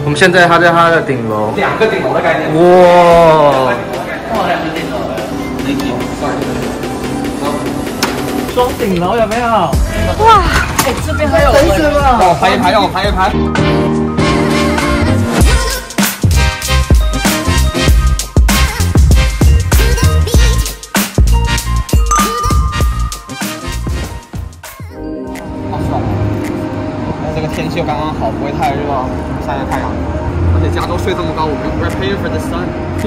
我们现在他在他的顶楼 ，2个顶楼的概念。 哇！ 哇，2个顶楼了， 双顶楼有没有？ 哇，哎，这边还有真是吗？让我拍一拍，让我拍一拍。好爽！这个天气又刚刚好，不会太热，晒晒太阳。而且加州税这么高，我们 we're paying for the sun。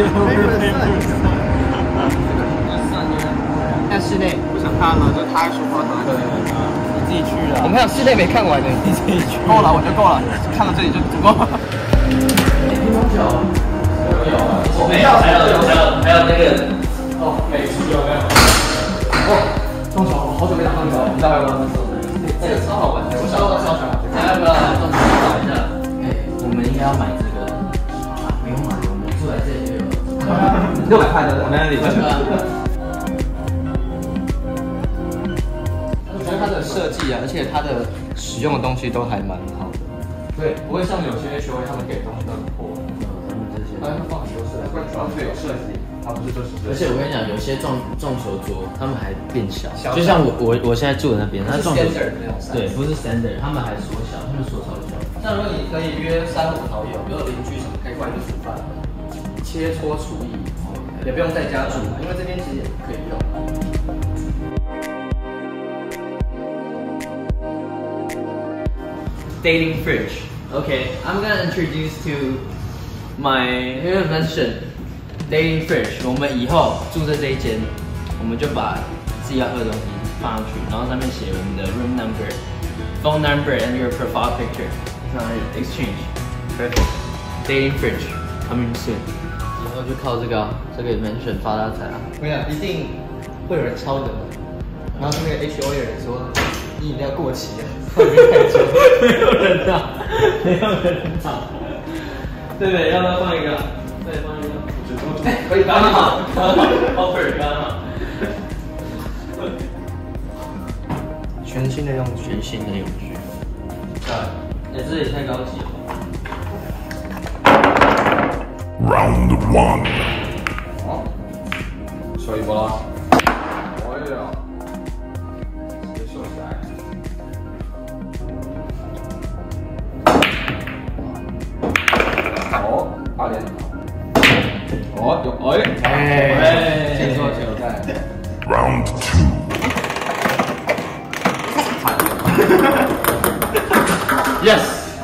看室内不想看了，这太舒服了。对，你自己去了。我们还有室内没看完呢，你自己去。够了，我觉得够了，看到这里就足够了。 乒乓球有，没有，还有那个哦，美术有没有？ 哦，中球，好久没打棒球，你知道吗？这个超好玩的，我小时候超喜欢。 要不要来中球找一下？哎，我们应该要买这个啊，不用买，我们住在这里就有 600块的，我那里。 它的设计啊，而且它的使用的东西都还蛮好的。 对，不会像有些 HOA 他们给的东西都很破。 他们这些， 他们放很多设计，主要是有设计，它不是就是。 而且我跟你讲，有些撞球桌他们还变小，就像我现在住的那边，它撞球对，不是 standard， 他们还缩小，他们缩超小。 像如果你可以约3、5好友，比如邻居什么，可以过来一起煮饭，切磋厨艺，也不用在家煮，因为这边其实也可以用。 Dating fridge. Okay, I'm gonna introduce to my mention dating fridge. 我们以后住在这一间，我们就把自己要喝的东西放上去，然后上面写我们的 room number, phone number, and your profile picture. 上面 exchange. Perfect. Dating fridge coming soon. 以后就靠这个mention 发大财啊！ 我跟你讲，一定会有人抄的。然后是那个 HOA 的人说，你饮料过期了。太久， 没有人打，对不对？要不要放一个？对，放一个。 可以，刚好 ，offer 刚好。 全新的用具。 对，这也太高级了。 Round 1。 好，秀一波了。哎呀，直接秀起来。哦，8点。哦，有先说球在。 Round 2。 Yes。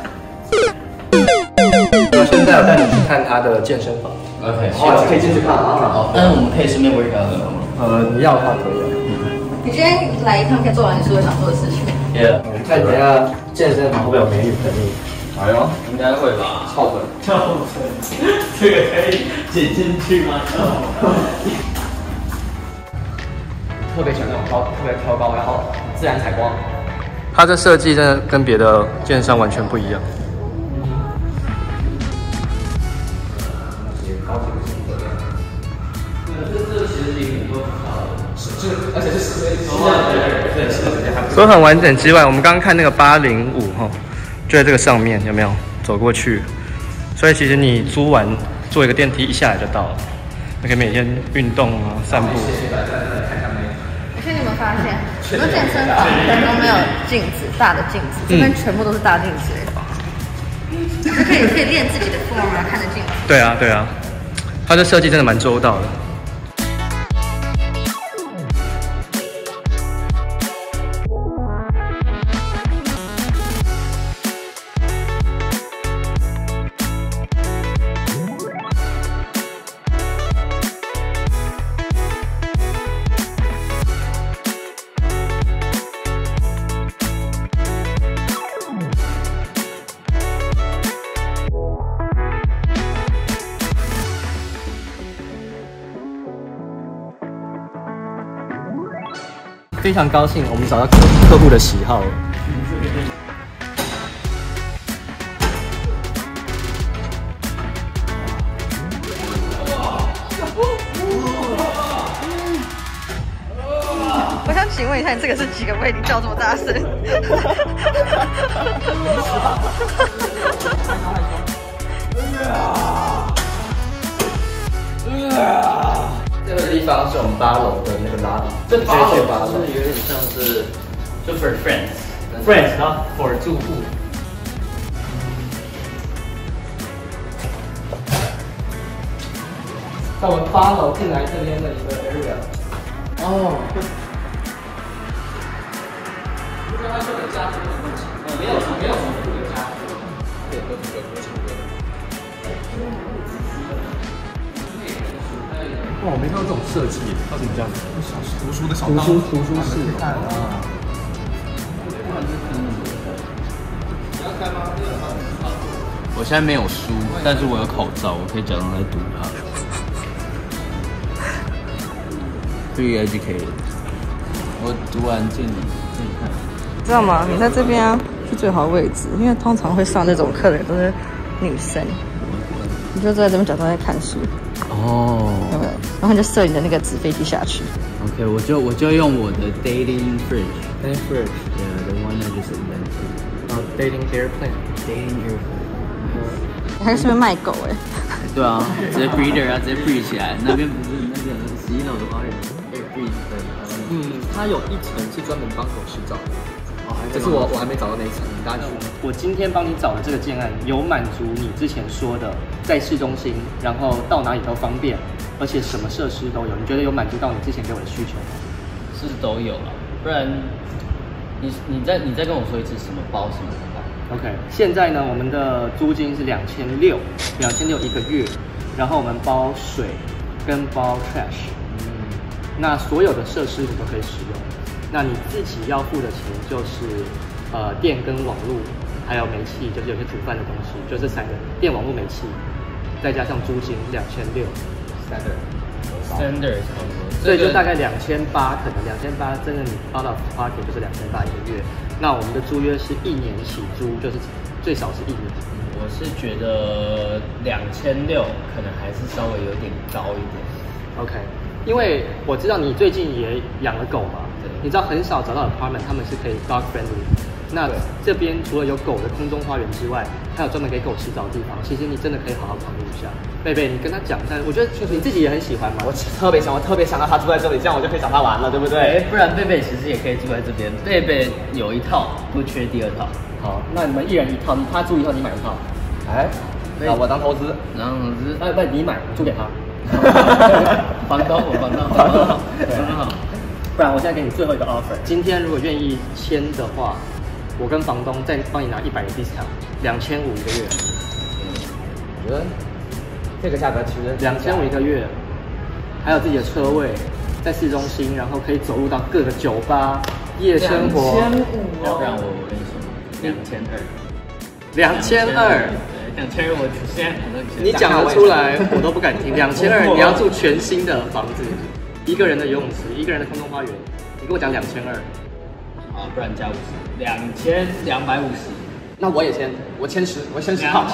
那现在我带你去看他的健身房。 OK， 好，可以进去看啊。 好，但是我们可以顺便 workout 的吗？ 你要的话可以。 你今天来一趟，可以做完你所有想做的事情。 Yeah， 我们看一下健身房会不会有美女陪你。 哎呦， 应该会吧。 翘臀， 这个可以剪进去吗？ 特别喜欢那种特别挑高，然后自然采光。 它这设计真的跟别的建商完全不一样。 这其实离很多而且是除了很完整之外，我们刚刚看那个805哈，就在这个上面，有没有走过去？所以其实你租完坐一个电梯一下来就到了，你可以每天运动啊、散步。 而且你有没有发现，很多健身房都没有镜子，大的镜子，这边全部都是大镜子，可以练自己的 form 啊，看着镜子。 对啊，对啊，它的设计真的蛮周到的。非常高兴，我们找到客户的喜好了。 我想请问一下，你这个是几个位？你叫这么大声？ 8楼的那个拉， 这8楼就是有点像是就 for friends， 然后 for 住户。 在我们8楼进来这边的一个 area。哦。不知道他说的家庭有没有唱歌？没有重复的家庭。对，都是有唱歌的。哇，我没看到这种设计，它怎么这样子？读书的小道，读书室。 我现在没有书，但是我有口罩，我可以假装来读它。Free educated， 我读完进看。 知道吗？你在这边啊是最好的位置，因为通常会上这种课的都是女生，你就在这边假装在看书。 哦， 有没有？然后你就射你的那个纸飞机下去。 OK， 我就用我的 dating fridge，dating fridge，yeah，the one I just invented。 dating airplane。 你还在上面卖狗哎？ 对啊，直接 breeder 啊，直接 breed 起来。那边不是那个11楼的花园 air breed 的。 它有一层是专门帮狗洗澡的。这是我还没找到那一层，你大家去。 我今天帮你找的这个建案，有满足你之前说的在市中心，然后到哪里都方便，而且什么设施都有。你觉得有满足到你之前给我的需求吗？ 是都有了，不然你再跟我说一次什么包什么包 ？OK， 现在呢，我们的租金是2600一个月，然后我们包水跟包 trash，那所有的设施你都可以使用。那你自己要付的钱就是电跟网络，还有煤气，就是有些煮饭的东西，就是3个电、网络、煤气，再加上租金2600 standard， 所以就大概2800，可能2800真的你 out of pocket 就是2800一个月。那我们的租约是1年起租，就是最少是1年。 我是觉得2600可能还是稍微有点高一点。 OK， 因为我知道你最近也养了狗嘛。你知道很少找到 apartment， 他们是可以 dog friendly。那这边除了有狗的空中花园之外，还有专门给狗洗澡的地方。其实你真的可以好好考虑一下。贝贝，你跟他讲一下，我觉得你自己也很喜欢嘛。 我特别想让他住在这里，这样我就可以找他玩了，对不对？ 不然贝贝其实也可以住在这边。贝贝有一套，不缺第2套。 好，那你们一人一套，他住一套，你买一套。 哎，那我当投资， 不，你买，租给他。 房东好。 不然我现在给你最后一个 offer， 今天如果愿意签的话，我跟房东再帮你拿100的 discount， 2500一个月。 我觉得这个价格其实 2500一个月，还有自己的车位，在市中心，然后可以走入到各个酒吧、夜生活。 2500，要不然我跟你说 2200。2200， 我现在你讲得出来，我都不敢听。2200，你要住全新的房子。1个人的游泳池，1个人的空中花园，你跟我讲2200， 好，不然加5250， 那我也签，我签10套，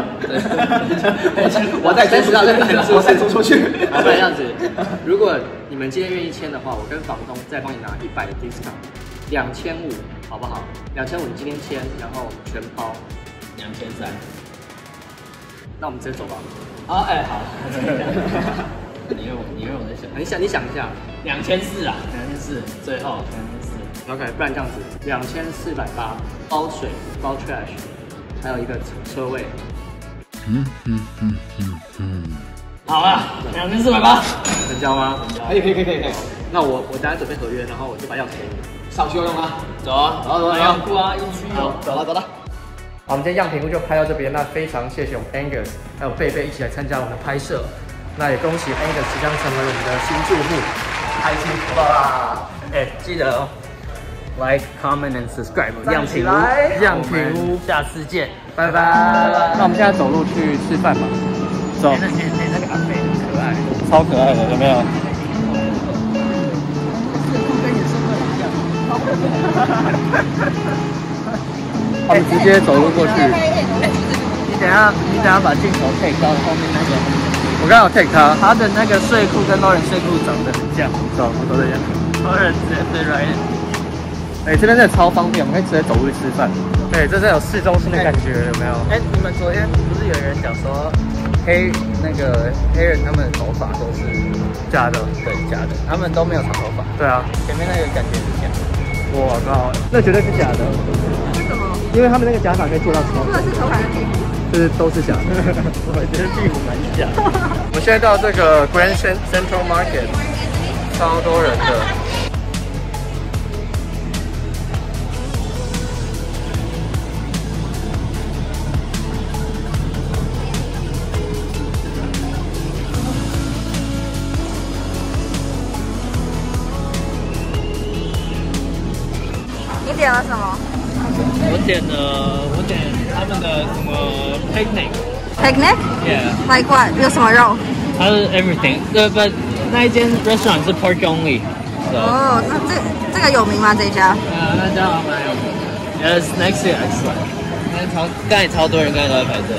我再签10套，我再租出去。 不然这样子，如果你们今天愿意签的话，我跟房东再帮你拿100的 discount，2500，好不好？2500你今天签，然后全包 2300， 那我们直接走吧。 好，哎，好。你让我在想， 你想一下 ，2400啊，2400，最后2400。 OK， 不然这样子，2480包水包 trash， 还有一个车位。 好了，2480， 成交吗？ 可以。 那我等下准备合约，然后我就把钥匙给你。 上去用啊， 走啊，要不啊，一区有， 走了。 好，我们今天样品屋就拍到这边，那非常谢谢我们 Angus 还有贝贝一起来参加我们的拍摄。那也恭喜 Angus 即将成为我们的新住户， 太幸福了啦！ 哎，记得哦 ，like, comment and subscribe。样品屋，下次见， 拜拜。那我们现在走路去吃饭吧，走。 那个阿飞很可爱， 超可爱的，有没有？我们直接走路过去。 你等下把镜头 take 到后面那个。 我刚好 take 他的那个睡裤跟Lauren睡裤长得很像， 走，我都这样。 Lauren直接对 right。 这边真的超方便，我们可以直接走路去吃饭。对，这真的有市中心的感觉，有没有？ 你们昨天不是有有人讲说黑人他们的头发都是假的， 对，假的，他们都没有长头发。 对啊， 前面那个感觉是假的。 我靠，那绝对是假的。 为什么？ 因为他们那个假发可以做到超。 这个是头发的屁股。 就是都是假的。 我觉得屁股蛮假。 我们现在到这个 Grand Central Market， 超多人的。 你点了什么？ 我点他们的什么 Picnic? Yeah. Like what? 有什么肉？ 它是 everything. But 那一间 restaurant 是 pork only. 哦，那这个有名吗？这一家？ 那家好像蛮有名的。Yes, next year excellent. 刚才超多人，刚才都在排队。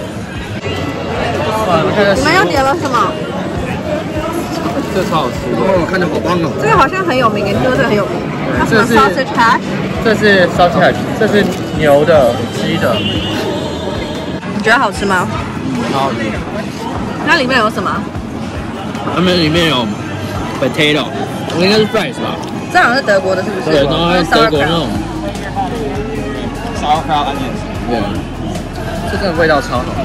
你们又点了什么？ 这超好吃哦，看着好棒哦。 这个好像很有名，听说这个很有名。它什么 sausage hash？ 这是 sausage hash， 这是牛的、鸡的。 你觉得好吃吗？ 超好吃。 那里面有什么？ 它们里面有 potato， 应该是 fries 吧？ 这好像是德国的，是不是？ 对，然后还有德国那种 sauerkraut onions。对， 这真的味道超好。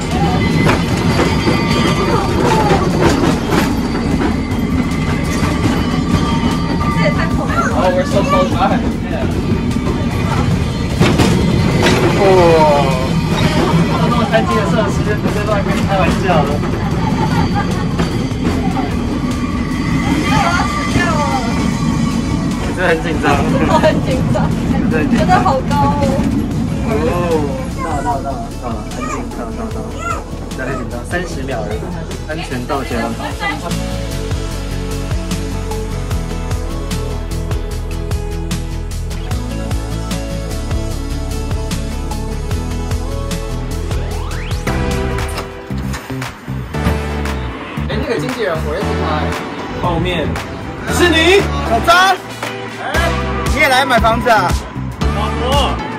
这也太恐怖了。 Oh, we're so close by. 哇！那么开机的设施，不是乱跟你开玩笑的。我很紧张， 我很紧张，真的好高哦！ 到了，很紧张，到了，哪里紧张？30秒而已，安全到家。 那个经纪人我认识他， 后面是你，小张。你也来买房子啊？ 老婆。